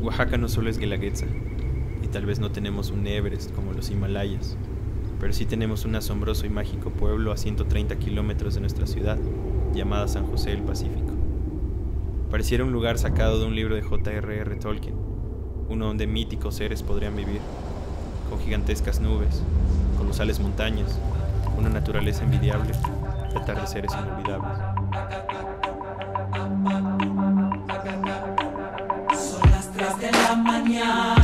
Oaxaca no solo es Guelaguetza, y tal vez no tenemos un Everest como los Himalayas, pero sí tenemos un asombroso y mágico pueblo a 130 kilómetros de nuestra ciudad, llamada San José del Pacífico. Pareciera un lugar sacado de un libro de J.R.R. Tolkien, uno donde míticos seres podrían vivir, con gigantescas nubes, colosales montañas, una naturaleza envidiable y atardeceres inolvidables. Son las 3 de la mañana.